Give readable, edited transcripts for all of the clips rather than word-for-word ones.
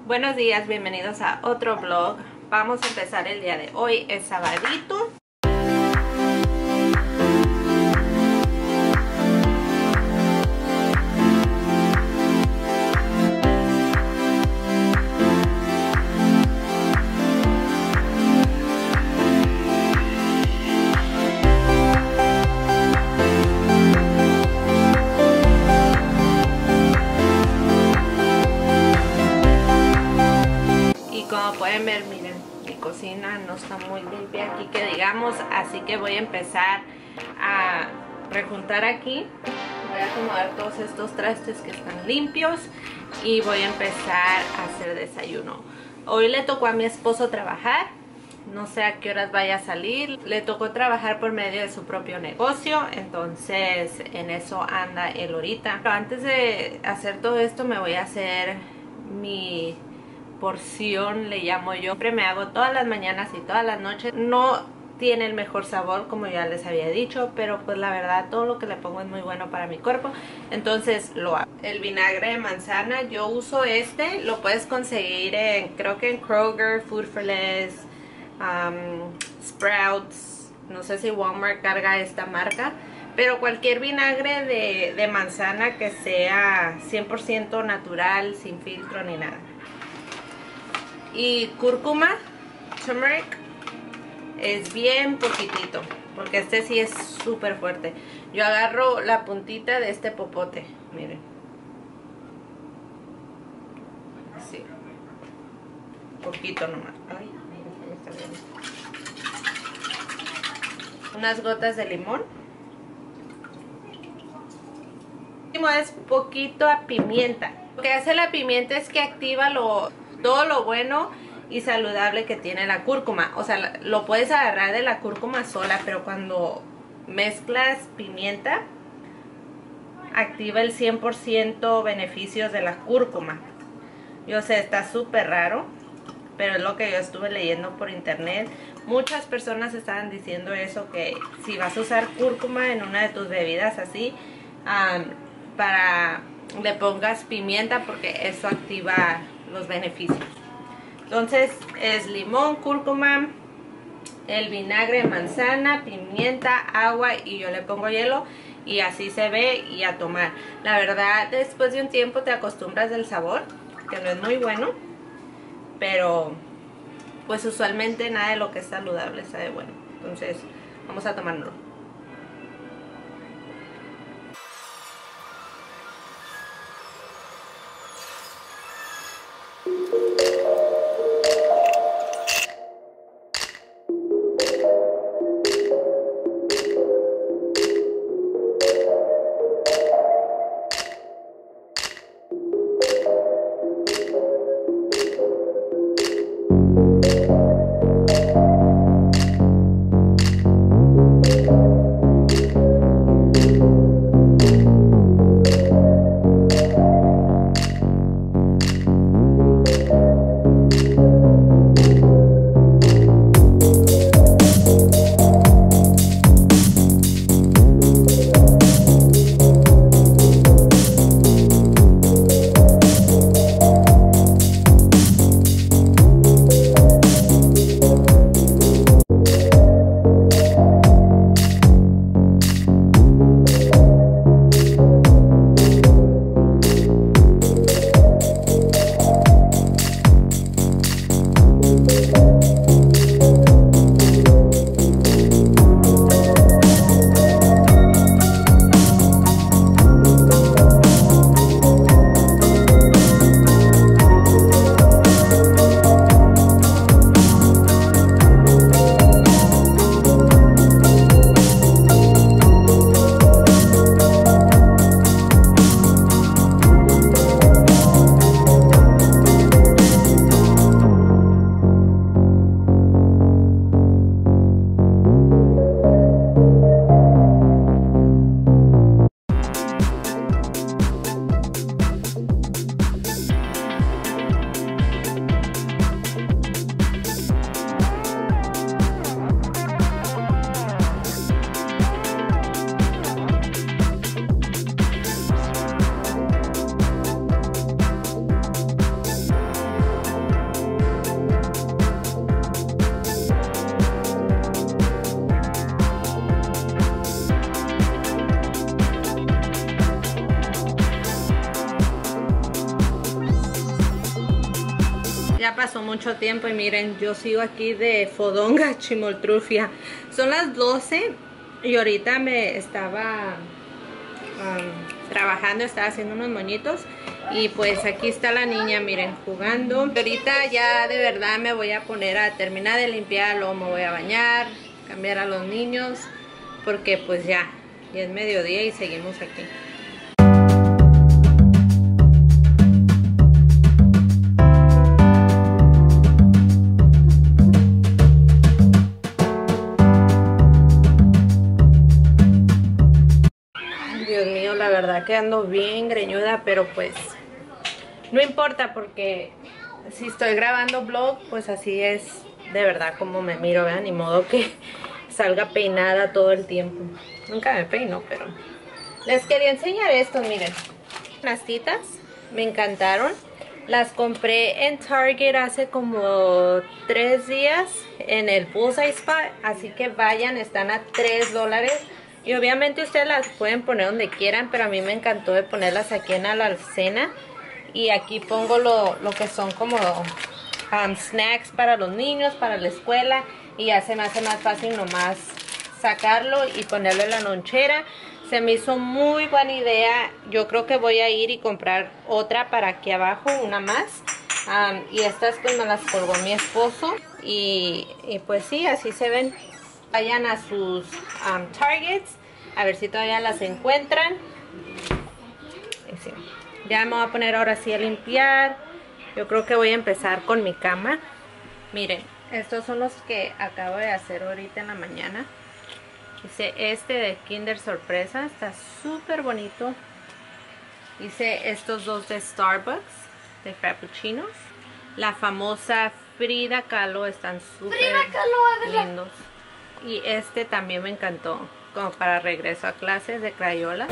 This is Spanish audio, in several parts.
Buenos días, bienvenidos a otro vlog. Vamos a empezar el día de hoy, es sabadito. Como pueden ver, miren, mi cocina no está muy limpia aquí que digamos, así que voy a empezar a rejuntar aquí. Voy a acomodar todos estos trastes que están limpios y voy a empezar a hacer desayuno. Hoy le tocó a mi esposo trabajar, no sé a qué horas vaya a salir. Le tocó trabajar por medio de su propio negocio, entonces en eso anda él ahorita. Pero antes de hacer todo esto me voy a hacer mi porción, le llamo yo. Siempre me hago todas las mañanas y todas las noches. No tiene el mejor sabor, como ya les había dicho, pero pues la verdad todo lo que le pongo es muy bueno para mi cuerpo, entonces lo hago. El vinagre de manzana, yo uso este, lo puedes conseguir en, creo que en Kroger, Food 4 Less, Sprouts, no sé si Walmart carga esta marca, pero cualquier vinagre de manzana que sea 100% natural, sin filtro ni nada. Y cúrcuma, turmeric, es bien poquitito, porque este sí es súper fuerte. Yo agarro la puntita de este popote, miren. Así. Poquito nomás. Ay, me está viendo. Unas gotas de limón. Último es poquito a pimienta. Lo que hace la pimienta es que activa todo lo bueno y saludable que tiene la cúrcuma. O sea, lo puedes agarrar de la cúrcuma sola, pero cuando mezclas pimienta, activa el 100% beneficios de la cúrcuma. Yo sé, está súper raro, pero es lo que yo estuve leyendo por internet. Muchas personas estaban diciendo eso, que si vas a usar cúrcuma en una de tus bebidas así, para le pongas pimienta, porque eso activa los beneficios. Entonces es limón, cúrcuma, el vinagre de manzana, pimienta, agua y yo le pongo hielo y así se ve y a tomar. La verdad, después de un tiempo te acostumbras del sabor, que no es muy bueno, pero pues usualmente nada de lo que es saludable sabe bueno. Entonces vamos a tomarlo. Ya pasó mucho tiempo y miren, yo sigo aquí de fodonga chimoltrufia. Son las 12 y ahorita me estaba trabajando, estaba haciendo unos moñitos. Y pues aquí está la niña, miren, jugando. Ahorita ya de verdad me voy a poner a terminar de limpiar, luego me voy a bañar, cambiar a los niños, porque pues ya es mediodía y seguimos aquí. Dios mío, la verdad que ando bien greñuda, pero pues no importa porque si estoy grabando vlog, pues así es de verdad como me miro, vean, ni modo que salga peinada todo el tiempo. Nunca me peino, pero les quería enseñar estos, miren. Las titas me encantaron. Las compré en Target hace como 3 días en el Bullseye Spot, así que vayan, están a $3. Y obviamente ustedes las pueden poner donde quieran, pero a mí me encantó de ponerlas aquí en la alacena. Y aquí pongo lo que son como snacks para los niños, para la escuela. Y ya se me hace más fácil nomás sacarlo y ponerlo en la lonchera. Se me hizo muy buena idea. Yo creo que voy a ir y comprar otra para aquí abajo, una más. Y estas pues me las colgó mi esposo. Y pues sí, así se ven. Vayan a sus Targets, a ver si todavía las encuentran. Sí. Ya me voy a poner ahora sí a limpiar. Yo creo que voy a empezar con mi cama. Miren, estos son los que acabo de hacer ahorita en la mañana. Hice este de Kinder Sorpresa, está súper bonito. Hice estos dos de Starbucks, de Frappuccinos. La famosa Frida Kahlo, están súper lindos. Y este también me encantó, como para regreso a clases, de crayolas.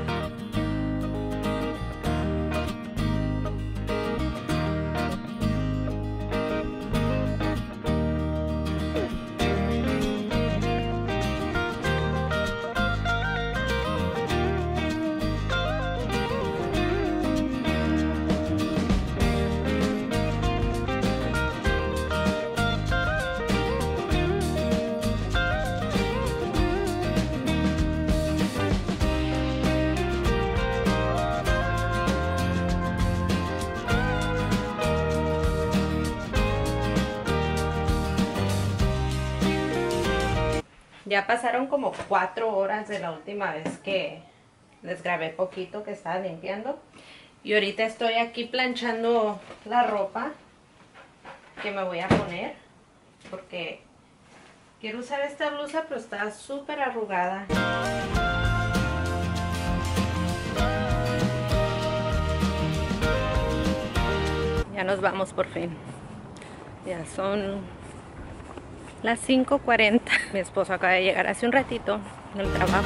Ya pasaron como 4 horas de la última vez que les grabé poquito que estaba limpiando. Y ahorita estoy aquí planchando la ropa que me voy a poner. Porque quiero usar esta blusa, pero está súper arrugada. Ya nos vamos por fin. Ya son las 5:40. Mi esposo acaba de llegar hace un ratito del trabajo.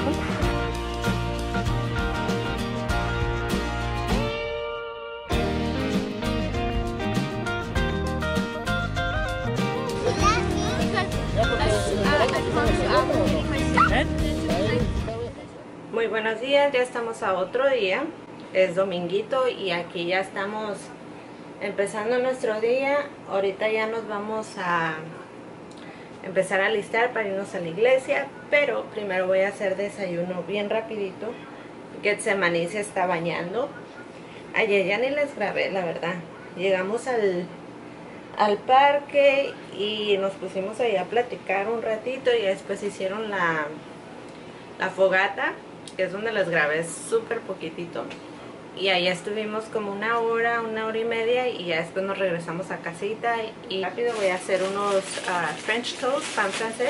Muy buenos días, ya estamos a otro día. Es dominguito y aquí ya estamos empezando nuestro día. Ahorita ya nos vamos a empezar a alistar para irnos a la iglesia, pero primero voy a hacer desayuno bien rapidito. Getsemaní se está bañando. Ayer ya ni les grabé, la verdad. Llegamos al parque y nos pusimos ahí a platicar un ratito y después hicieron la fogata, que es donde les grabé súper poquitito. Y ahí estuvimos como una hora y media y ya después nos regresamos a casita y rápido voy a hacer unos French toast, pan francés.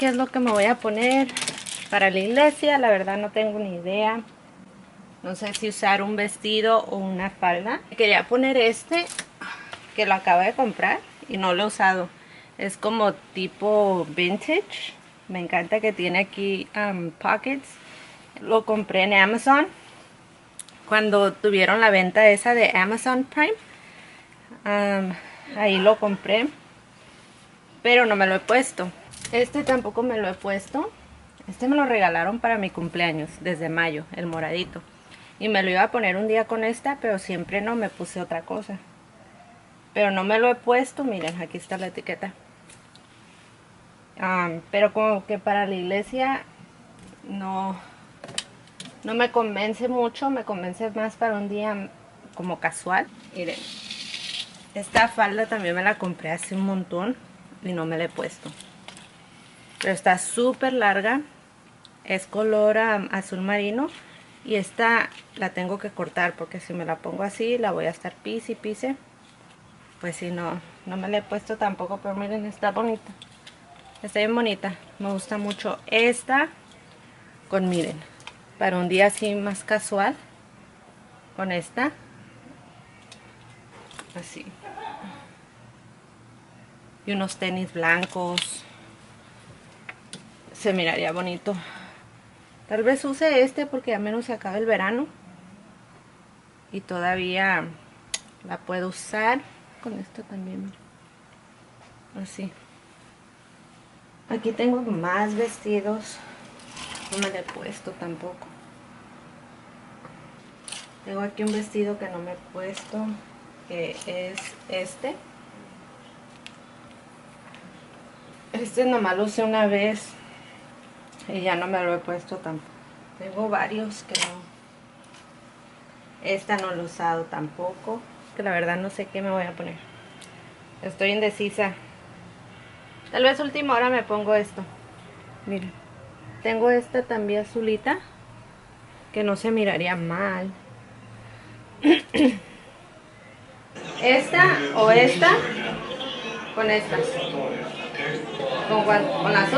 qué es lo que me voy a poner para la iglesia. La verdad no tengo ni idea. No sé si usar un vestido o una falda. Quería poner este, que lo acabo de comprar y no lo he usado. Es como tipo vintage. Me encanta que tiene aquí pockets. Lo compré en Amazon cuando tuvieron la venta esa de Amazon Prime. Ahí lo compré, pero no me lo he puesto. Este tampoco me lo he puesto. Este me lo regalaron para mi cumpleaños desde mayo, el moradito. Y me lo iba a poner un día con esta, pero siempre no, me puse otra cosa. Pero no me lo he puesto, miren, aquí está la etiqueta. Pero como que para la iglesia no me convence mucho, me convence más para un día como casual. Miren, esta falda también me la compré hace un montón y no me la he puesto. Pero está súper larga, es color azul marino y esta la tengo que cortar porque si me la pongo así la voy a estar pise y pise. Pues si no me la he puesto tampoco, pero miren, está bonita. Está bien bonita, me gusta mucho esta con, miren, para un día así más casual, con esta, así. Y unos tenis blancos, se miraría bonito. Tal vez use este porque a menos se acaba el verano y todavía la puedo usar con esto también, así. Aquí tengo más vestidos, no me lo he puesto tampoco. Tengo aquí un vestido que no me he puesto, que es este. Este nomás lo usé una vez y ya no me lo he puesto tampoco. Tengo varios que no. Esta no lo he usado tampoco, que la verdad no sé qué me voy a poner. Estoy indecisa. Tal vez última hora me pongo esto. Miren, tengo esta también azulita, que no se miraría mal. Esta o esta con esta. ¿Con cuál? ¿Con azul?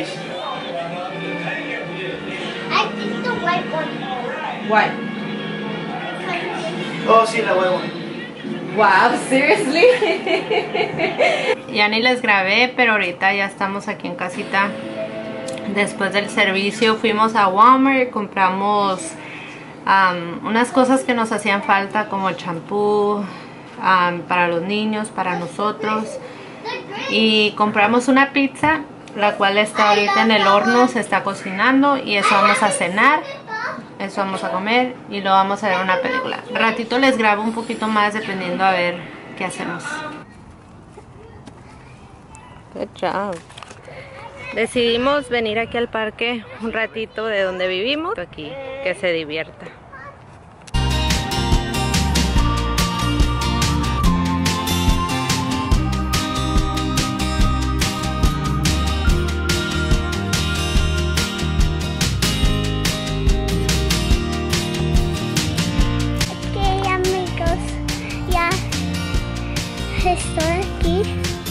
I think the white one. White. Oh, sí, la huevo. Wow, seriously. Ya ni les grabé, pero ahorita ya estamos aquí en casita. Después del servicio fuimos a Walmart, compramos unas cosas que nos hacían falta, como champú para los niños, para nosotros. Y compramos una pizza, la cual está ahorita en el horno, se está cocinando, y eso vamos a cenar. Eso vamos a comer y luego vamos a ver una película. Ratito les grabo un poquito más dependiendo a ver qué hacemos. Good job. Decidimos venir aquí al parque un ratito de donde vivimos. Aquí, que se divierta. Estoy aquí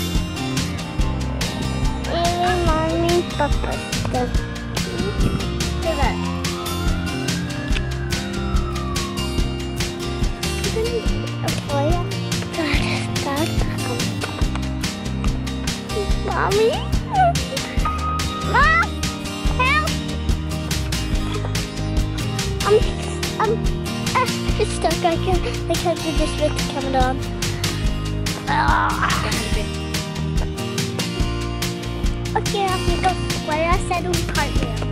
y mi mami y papá están aquí. Mira. Voy a estar. Mommy? Mom? Help! It's stuck. I can't do this with the camera on. Okay, amigos, voy a hacer un cartwheel.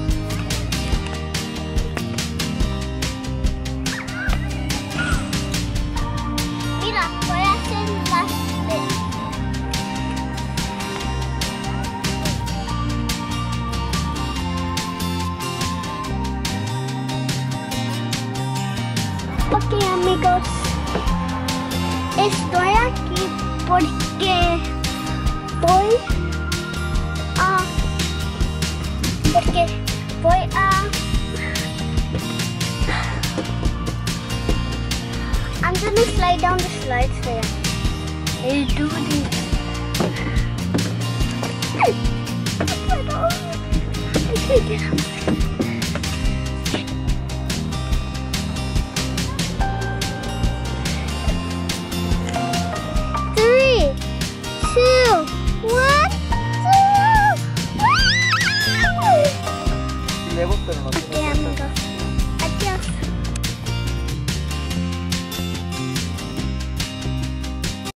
Mira, voy a hacer las spin. Ok, amigos, estoy aquí porque voy a I'm gonna slide down the slides there. I'll do this. Three, two, one, two. Lejos, pero no Ok, tiene amigos.